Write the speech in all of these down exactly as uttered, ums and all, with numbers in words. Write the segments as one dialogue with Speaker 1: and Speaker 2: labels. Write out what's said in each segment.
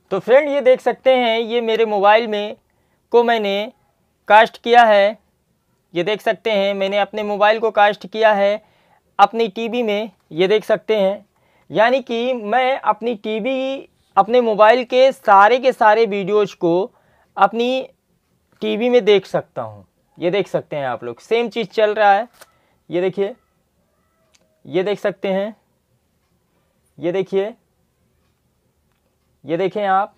Speaker 1: तो फ्रेंड ये देख सकते हैं, ये मेरे मोबाइल में को मैंने कास्ट किया है। ये देख सकते हैं मैंने अपने मोबाइल को कास्ट किया है अपनी टीवी में। ये देख सकते हैं, यानी कि मैं अपनी टीवी अपने मोबाइल के सारे के सारे वीडियोज़ को अपनी टीवी में देख सकता हूँ। ये देख सकते हैं आप लोग, सेम चीज़ चल रहा है। ये देखिए, ये देख सकते हैं, ये देखिए, ये देखें आप,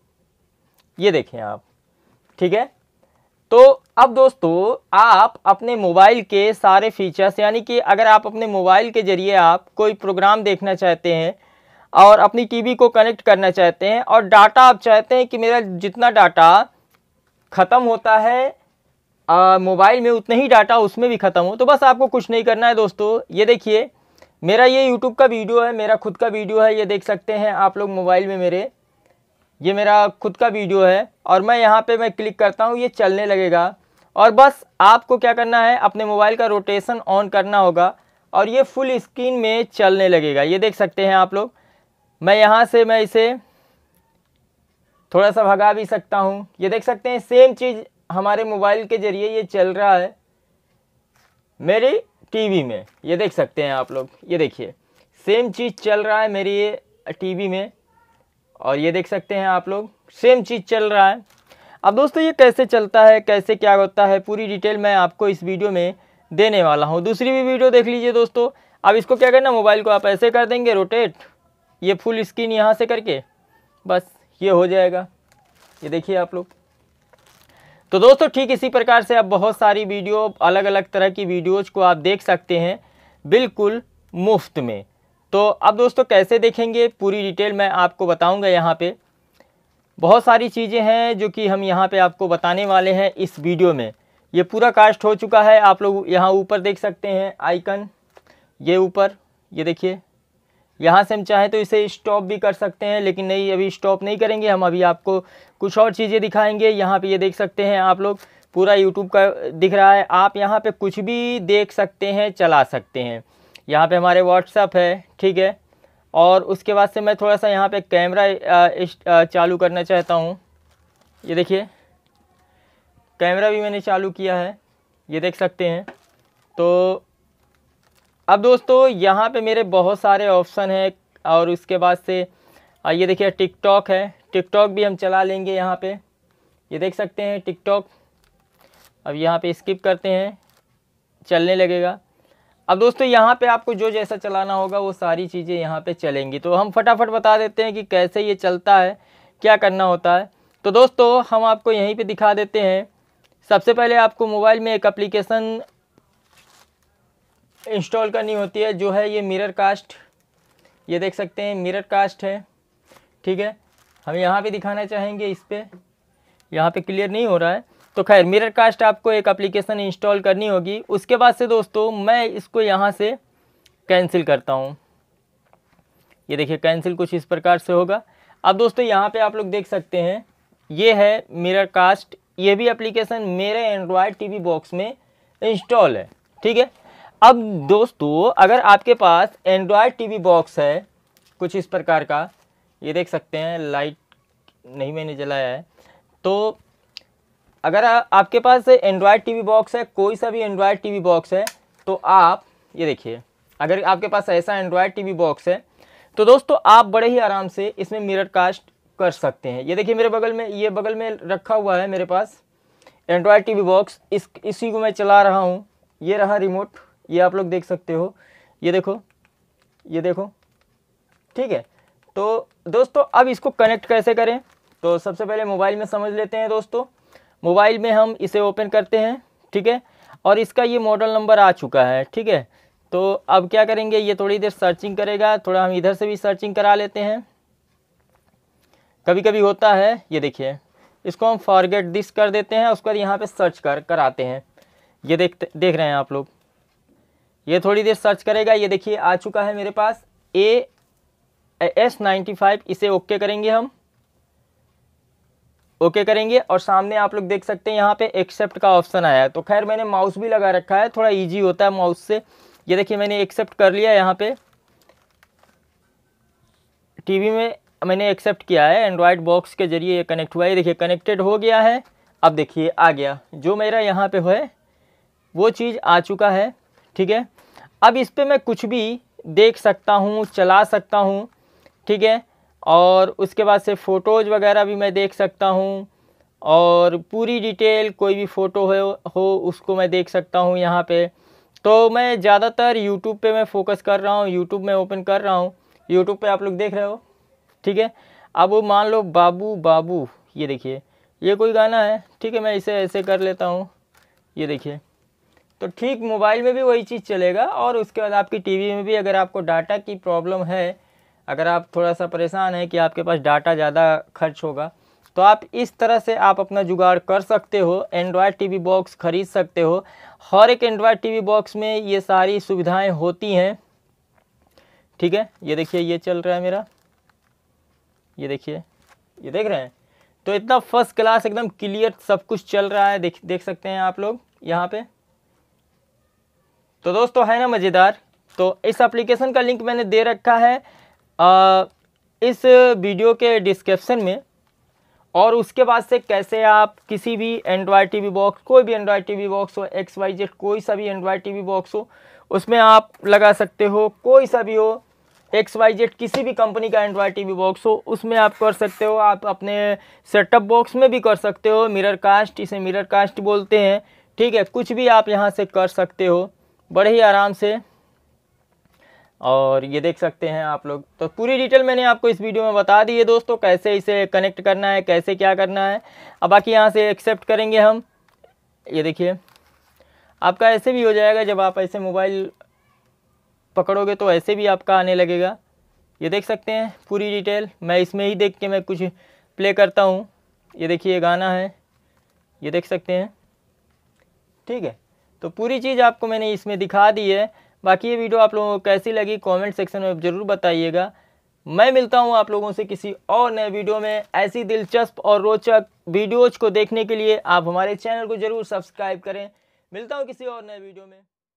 Speaker 1: ये देखें आप, ठीक है। तो अब दोस्तों आप अपने मोबाइल के सारे फीचर्स, यानी कि अगर आप अपने मोबाइल के ज़रिए आप कोई प्रोग्राम देखना चाहते हैं और अपनी टीवी को कनेक्ट करना चाहते हैं और डाटा आप चाहते हैं कि मेरा जितना डाटा ख़त्म होता है मोबाइल में उतना ही डाटा उसमें भी ख़त्म हो, तो बस आपको कुछ नहीं करना है दोस्तों। ये देखिए मेरा ये यूट्यूब का वीडियो है, मेरा खुद का वीडियो है। ये देख सकते हैं आप लोग मोबाइल में मेरे, ये मेरा खुद का वीडियो है और मैं यहाँ पे मैं क्लिक करता हूँ, ये चलने लगेगा। और बस आपको क्या करना है, अपने मोबाइल का रोटेशन ऑन करना होगा और ये फुल स्क्रीन में चलने लगेगा। ये देख सकते हैं आप लोग, मैं यहाँ से मैं इसे थोड़ा सा भगा भी सकता हूँ। ये देख सकते हैं सेम चीज़ हमारे मोबाइल के ज़रिए ये चल रहा है मेरी टीवी में। ये देख सकते हैं आप लोग, ये देखिए सेम चीज़ चल रहा है मेरी ये टीवी में और ये देख सकते हैं आप लोग सेम चीज़ चल रहा है। अब दोस्तों ये कैसे चलता है, कैसे क्या होता है, पूरी डिटेल मैं आपको इस वीडियो में देने वाला हूँ। दूसरी भी वीडियो देख लीजिए दोस्तों। अब इसको क्या करना, मोबाइल को आप ऐसे कर देंगे रोटेट, ये फुल स्क्रीन यहाँ से करके बस ये हो जाएगा। ये देखिए आप लोग। तो दोस्तों ठीक इसी प्रकार से आप बहुत सारी वीडियो, अलग अलग तरह की वीडियोज़ को आप देख सकते हैं बिल्कुल मुफ्त में। तो अब दोस्तों कैसे देखेंगे पूरी डिटेल मैं आपको बताऊंगा। यहाँ पे बहुत सारी चीज़ें हैं जो कि हम यहाँ पे आपको बताने वाले हैं इस वीडियो में। ये पूरा कास्ट हो चुका है, आप लोग यहाँ ऊपर देख सकते हैं आइकन, ये ऊपर ये देखिए। यहाँ से हम चाहें तो इसे स्टॉप भी कर सकते हैं, लेकिन नहीं, अभी स्टॉप नहीं करेंगे हम, अभी आपको कुछ और चीज़ें दिखाएंगे। यहाँ पे ये देख सकते हैं आप लोग, पूरा यूट्यूब का दिख रहा है। आप यहाँ पे कुछ भी देख सकते हैं, चला सकते हैं। यहाँ पे हमारे व्हाट्सएप है, ठीक है। और उसके बाद से मैं थोड़ा सा यहाँ पे कैमरा चालू करना चाहता हूँ। ये देखिए कैमरा भी मैंने चालू किया है, ये देख सकते हैं। तो अब दोस्तों यहाँ पे मेरे बहुत सारे ऑप्शन हैं और उसके बाद से ये देखिए टिकटॉक है, टिकटॉक भी हम चला लेंगे यहाँ पे। ये देख सकते हैं टिकटॉक, अब यहाँ पे स्किप करते हैं, चलने लगेगा। अब दोस्तों यहाँ पे आपको जो जैसा चलाना होगा वो सारी चीज़ें यहाँ पे चलेंगी। तो हम फटाफट बता देते हैं कि कैसे ये चलता है, क्या करना होता है। तो दोस्तों हम आपको यहीं पे दिखा देते हैं। सबसे पहले आपको मोबाइल में एक एप्लीकेशन इंस्टॉल करनी होती है, जो है ये मिरर कास्ट। ये देख सकते हैं मिरर कास्ट है, ठीक है। हम यहाँ पे दिखाना चाहेंगे, इस पर यहाँ पे क्लियर नहीं हो रहा है। तो खैर मिरर कास्ट आपको एक एप्लीकेशन इंस्टॉल करनी होगी। उसके बाद से दोस्तों मैं इसको यहाँ से कैंसिल करता हूँ। ये देखिए कैंसिल कुछ इस प्रकार से होगा। अब दोस्तों यहाँ पे आप लोग देख सकते हैं ये है मिरर कास्ट, ये भी एप्लीकेशन मेरे एंड्रॉयड टीवी बॉक्स में इंस्टॉल है, ठीक है। अब दोस्तों अगर आपके पास एंड्रॉयड टीवी बॉक्स है कुछ इस प्रकार का, ये देख सकते हैं, लाइट नहीं मैंने जलाया है। तो अगर आ, आपके पास एंड्रॉयड टीवी बॉक्स है, कोई सा भी एंड्रॉयड टीवी बॉक्स है, तो आप ये देखिए अगर आपके पास ऐसा एंड्रॉयड टीवी बॉक्स है तो दोस्तों आप बड़े ही आराम से इसमें मिरर कास्ट कर सकते हैं। ये देखिए मेरे बगल में, ये बगल में रखा हुआ है मेरे पास एंड्रॉयड टीवी बॉक्स, इस इसी को मैं चला रहा हूँ। ये रहा रिमोट, ये आप लोग देख सकते हो, ये देखो, ये देखो, ठीक है। तो दोस्तों अब इसको कनेक्ट कैसे करें, तो सबसे पहले मोबाइल में समझ लेते हैं दोस्तों। मोबाइल में हम इसे ओपन करते हैं, ठीक है। और इसका ये मॉडल नंबर आ चुका है, ठीक है। तो अब क्या करेंगे, ये थोड़ी देर सर्चिंग करेगा, थोड़ा हम इधर से भी सर्चिंग करा लेते हैं, कभी कभी होता है। ये देखिए इसको हम फॉरगेट दिस कर देते हैं, उसके बाद यहाँ पे सर्च कर कराते हैं। ये देख देख रहे हैं आप लोग, ये थोड़ी देर सर्च करेगा। ये देखिए आ चुका है मेरे पास ए एस नाइन्टी फाइव, इसे ओके करेंगे हम, ओके करेंगे। और सामने आप लोग देख सकते हैं यहाँ पे एक्सेप्ट का ऑप्शन आया है। तो खैर मैंने माउस भी लगा रखा है, थोड़ा इजी होता है माउस से। ये देखिए मैंने एक्सेप्ट कर लिया, यहाँ पे टीवी में मैंने एक्सेप्ट किया है, एंड्रॉयड बॉक्स के जरिए ये कनेक्ट हुआ है। देखिए कनेक्टेड हो गया है। अब देखिए आ गया, जो मेरा यहाँ पे है वो चीज़ आ चुका है। ठीक है, अब इस पर मैं कुछ भी देख सकता हूँ, चला सकता हूँ। ठीक है, और उसके बाद से फ़ोटोज़ वगैरह भी मैं देख सकता हूँ, और पूरी डिटेल कोई भी फ़ोटो हो हो उसको मैं देख सकता हूँ यहाँ पे। तो मैं ज़्यादातर यूट्यूब पे मैं फोकस कर रहा हूँ, यूट्यूब में ओपन कर रहा हूँ। यूट्यूब पे आप लोग देख रहे हो। ठीक है, अब वो मान लो बाबू बाबू, ये देखिए ये कोई गाना है। ठीक है, मैं इसे ऐसे कर लेता हूँ, ये देखिए। तो ठीक मोबाइल में भी वही चीज़ चलेगा, और उसके बाद आपकी टीवी में भी। अगर आपको डाटा की प्रॉब्लम है, अगर आप थोड़ा सा परेशान है कि आपके पास डाटा ज़्यादा खर्च होगा, तो आप इस तरह से आप अपना जुगाड़ कर सकते हो, एंड्रॉयड टीवी बॉक्स ख़रीद सकते हो। हर एक एंड्रॉयड टीवी बॉक्स में ये सारी सुविधाएं होती हैं। ठीक है, ये देखिए ये चल रहा है मेरा, ये देखिए, ये देख रहे हैं। तो इतना फर्स्ट क्लास एकदम क्लियर सब कुछ चल रहा है, देख देख सकते हैं आप लोग यहाँ पे। तो दोस्तों है ना मज़ेदार। तो इस एप्लीकेशन का लिंक मैंने दे रखा है आ, इस वीडियो के डिस्क्रिप्शन में। और उसके बाद से कैसे आप किसी भी एंड्रॉयड टीवी बॉक्स, कोई भी एंड्रॉयड टीवी बॉक्स हो, एक्स वाई जेड कोई सा भी एंड्रॉयड टीवी बॉक्स हो, उसमें आप लगा सकते हो। कोई सा भी हो, एक्स वाई जेड किसी भी कंपनी का एंड्रॉयड टीवी बॉक्स हो, उसमें आप कर सकते हो। आप अपने सेटअप बॉक्स में भी कर सकते हो, मिरर कास्ट, इसे मिरर कास्ट बोलते हैं। ठीक है, कुछ भी आप यहाँ से कर सकते हो बड़े ही आराम से। और ये देख सकते हैं आप लोग। तो पूरी डिटेल मैंने आपको इस वीडियो में बता दी है दोस्तों, कैसे इसे कनेक्ट करना है, कैसे क्या करना है। अब बाकी यहाँ से एक्सेप्ट करेंगे हम। ये देखिए आपका ऐसे भी हो जाएगा, जब आप ऐसे मोबाइल पकड़ोगे तो ऐसे भी आपका आने लगेगा। ये देख सकते हैं पूरी डिटेल। मैं इसमें ही देख के मैं कुछ प्ले करता हूँ। ये देखिए गाना है, ये देख सकते हैं। ठीक है, तो पूरी चीज़ आपको मैंने इसमें दिखा दी है। बाकी ये वीडियो आप लोगों को कैसी लगी कमेंट सेक्शन में ज़रूर बताइएगा। मैं मिलता हूँ आप लोगों से किसी और नए वीडियो में। ऐसी दिलचस्प और रोचक वीडियोज़ को देखने के लिए आप हमारे चैनल को ज़रूर सब्सक्राइब करें। मिलता हूँ किसी और नए वीडियो में।